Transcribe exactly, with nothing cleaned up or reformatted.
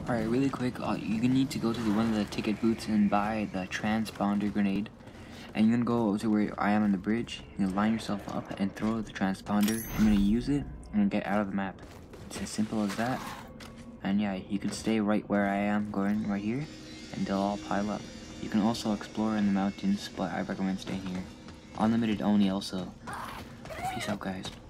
Alright, really quick, uh, you need to go to the, one of the ticket booths and buy the transponder grenade. And you're gonna go to where I am on the bridge, you're gonna line yourself up and throw the transponder. I'm gonna use it and get out of the map. It's as simple as that. And yeah, you can stay right where I am going right here, and they'll all pile up. You can also explore in the mountains, but I recommend staying here. Unlimited only also. Peace out, guys.